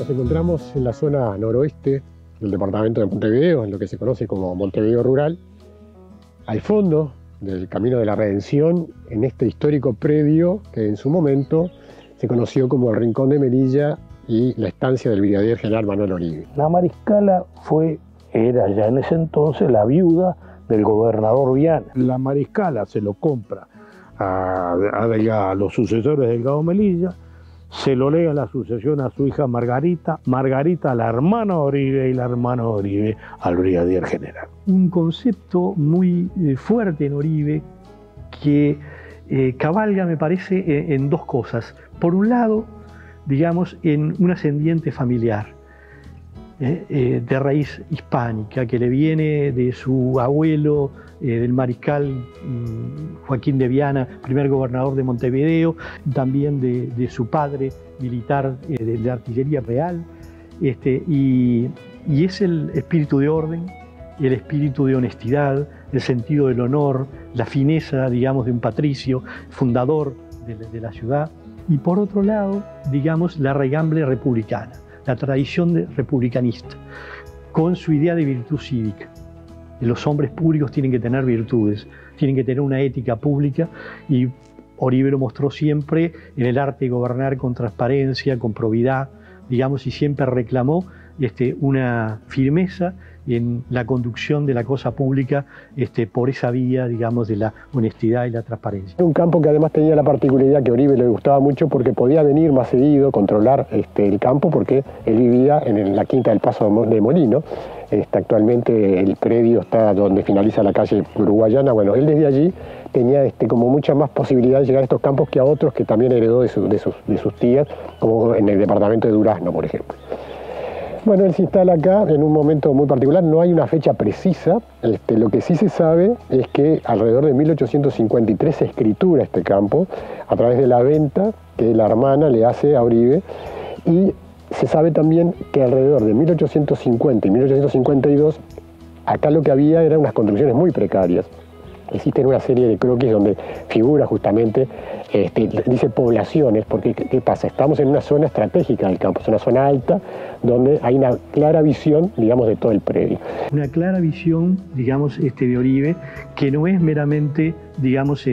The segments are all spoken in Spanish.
Nos encontramos en la zona noroeste del departamento de Montevideo, en lo que se conoce como Montevideo Rural, al fondo del Camino de la Redención, en este histórico predio que en su momento se conoció como el Rincón de Melilla y la estancia del brigadier general Manuel Oribe. La Mariscala era ya en ese entonces la viuda del gobernador Viana. La Mariscala se lo compra a los sucesores de Delgado Melilla, se lo lega la sucesión a su hija Margarita, Margarita a la hermana Oribe y la hermana Oribe al brigadier general. Un concepto muy fuerte en Oribe que cabalga, me parece, en dos cosas. Por un lado, digamos, en un ascendiente familiar de raíz hispánica que le viene de su abuelo, del mariscal Joaquín de Viana, primer gobernador de Montevideo, también de su padre militar de la artillería real, y es el espíritu de orden, el espíritu de honestidad, el sentido del honor, la fineza, digamos, de un patricio, fundador de la ciudad, y por otro lado, digamos, la raigambre republicana, la tradición republicanista, con su idea de virtud cívica. Los hombres públicos tienen que tener virtudes, tienen que tener una ética pública, y Oribe lo mostró siempre en el arte de gobernar con transparencia, con probidad, digamos, y siempre reclamó una firmeza en la conducción de la cosa pública por esa vía, digamos, de la honestidad y la transparencia. Un campo que además tenía la particularidad que a Oribe le gustaba mucho porque podía venir más seguido, controlar el campo, porque él vivía en la Quinta del Paso de Molino. Actualmente el predio está donde finaliza la calle uruguayana. Bueno, él desde allí tenía como mucha más posibilidad de llegar a estos campos que a otros que también heredó de sus tías, como en el departamento de Durazno, por ejemplo. Bueno, él se instala acá en un momento muy particular, no hay una fecha precisa. Lo que sí se sabe es que alrededor de 1853 se escritura este campo a través de la venta que la hermana le hace a Oribe, y se sabe también que alrededor de 1850 y 1852 acá lo que había eran unas construcciones muy precarias. Existen una serie de croquis donde figura justamente, dice poblaciones, porque ¿qué pasa? Estamos en una zona estratégica del campo, es una zona alta donde hay una clara visión, digamos, de todo el predio. Una clara visión, digamos, de Oribe, que no es meramente, digamos,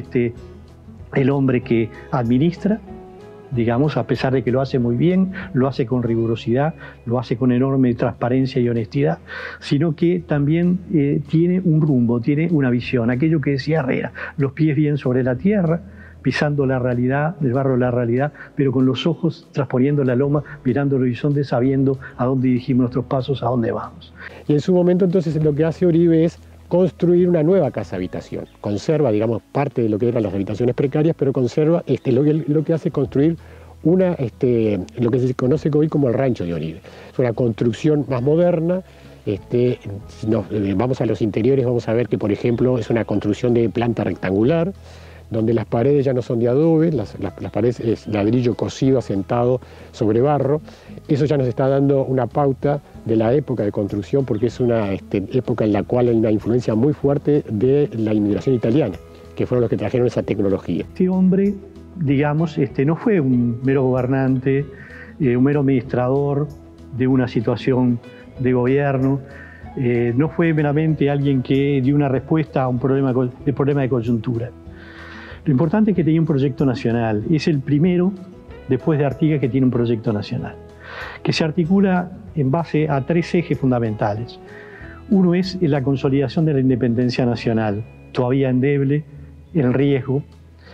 el hombre que administra, digamos, a pesar de que lo hace muy bien, lo hace con rigurosidad, lo hace con enorme transparencia y honestidad, sino que también tiene un rumbo, tiene una visión, aquello que decía Herrera, los pies bien sobre la tierra, pisando la realidad, el barro de la realidad, pero con los ojos transponiendo la loma, mirando el horizonte, sabiendo a dónde dirigimos nuestros pasos, a dónde vamos. Y en su momento entonces lo que hace Oribe es construir una nueva casa habitación. Conserva, digamos, parte de lo que eran las habitaciones precarias, pero conserva lo que hace es construir lo que se conoce hoy como el rancho de Oribe. Es una construcción más moderna. Si vamos a los interiores, vamos a ver que, por ejemplo, es una construcción de planta rectangular, donde las paredes ya no son de adobe, las paredes es ladrillo cocido asentado sobre barro. Eso ya nos está dando una pauta de la época de construcción, porque es una época en la cual hay una influencia muy fuerte de la inmigración italiana, que fueron los que trajeron esa tecnología. Este hombre, digamos, no fue un mero gobernante, un mero administrador de una situación de gobierno, no fue meramente alguien que dio una respuesta a un problema de coyuntura. Lo importante es que tenía un proyecto nacional. Es el primero, después de Artigas, que tiene un proyecto nacional, que se articula en base a tres ejes fundamentales. Uno es la consolidación de la independencia nacional, todavía endeble, en riesgo.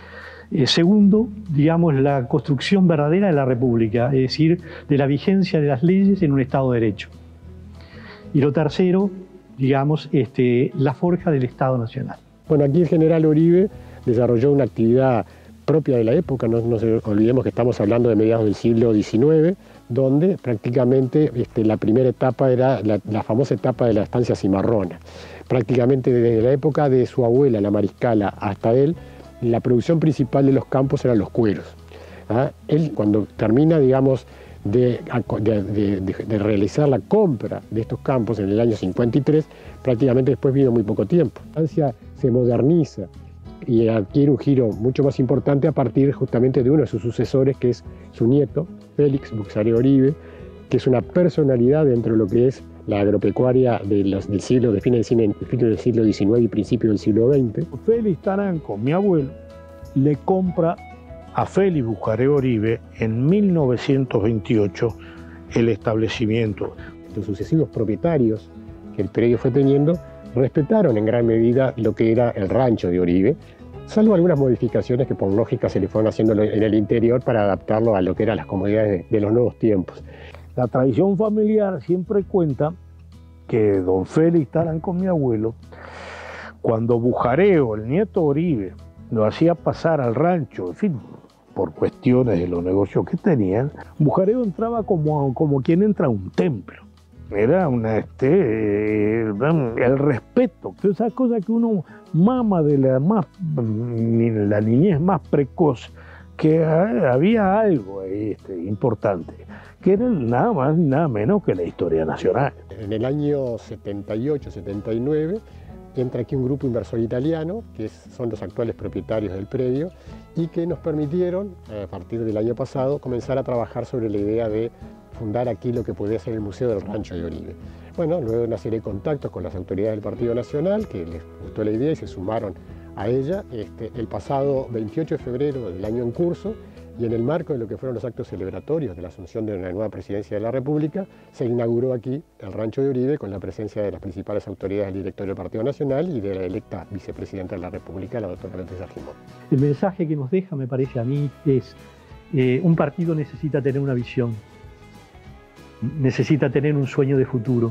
Segundo, digamos, la construcción verdadera de la República, es decir, de la vigencia de las leyes en un Estado de Derecho. Y lo tercero, digamos, la forja del Estado Nacional. Bueno, aquí el general Oribe desarrolló una actividad propia de la época, no nos olvidemos que estamos hablando de mediados del siglo XIX, donde prácticamente la primera etapa era la famosa etapa de la estancia cimarrona. Prácticamente desde la época de su abuela, la Mariscala, hasta él, la producción principal de los campos eran los cueros. Él, cuando termina, digamos, de realizar la compra de estos campos en el año 53, prácticamente después vino muy poco tiempo. La estancia se moderniza y adquiere un giro mucho más importante a partir justamente de uno de sus sucesores, que es su nieto, Félix Buxaré Oribe, que es una personalidad dentro de lo que es la agropecuaria del siglo, de fines del siglo XIX y principio del siglo XX. Félix Taranco, mi abuelo, le compra a Félix Bujareo Oribe en 1928 el establecimiento. Los sucesivos propietarios que el predio fue teniendo respetaron en gran medida lo que era el rancho de Oribe, salvo algunas modificaciones que por lógica se le fueron haciendo en el interior para adaptarlo a lo que eran las comodidades de los nuevos tiempos. La tradición familiar siempre cuenta que don Félix Taranco, mi abuelo, cuando Bujareo, el nieto Oribe, lo hacía pasar al rancho, en fin, por cuestiones de los negocios que tenían, Bujareo entraba como quien entra a un templo. Era el respeto, esas cosas que uno mama de la niñez más precoz, que había algo ahí importante, que era nada más ni nada menos que la historia nacional. En el año 78, 79, entra aquí un grupo inversor italiano, que son los actuales propietarios del predio, y que nos permitieron, a partir del año pasado, comenzar a trabajar sobre la idea de fundar aquí lo que podría ser el Museo del Rancho de Oribe. Bueno, luego de una serie de contactos con las autoridades del Partido Nacional, que les gustó la idea y se sumaron a ella, el pasado 28 de febrero del año en curso, y en el marco de lo que fueron los actos celebratorios de la asunción de una nueva presidencia de la República, se inauguró aquí el Rancho de Oribe con la presencia de las principales autoridades del directorio del Partido Nacional y de la electa vicepresidenta de la República, la doctora Beatriz Argimón. El mensaje que nos deja, me parece a mí, es un partido necesita tener una visión, necesita tener un sueño de futuro,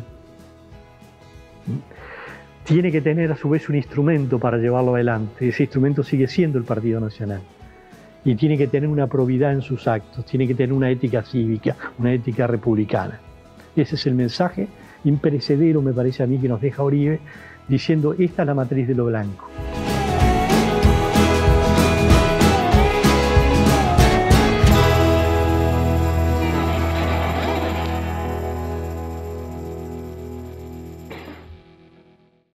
tiene que tener a su vez un instrumento para llevarlo adelante. Ese instrumento sigue siendo el Partido Nacional. Y tiene que tener una probidad en sus actos, tiene que tener una ética cívica, una ética republicana. Ese es el mensaje imperecedero, me parece a mí, que nos deja Oribe, diciendo: esta es la matriz de lo blanco.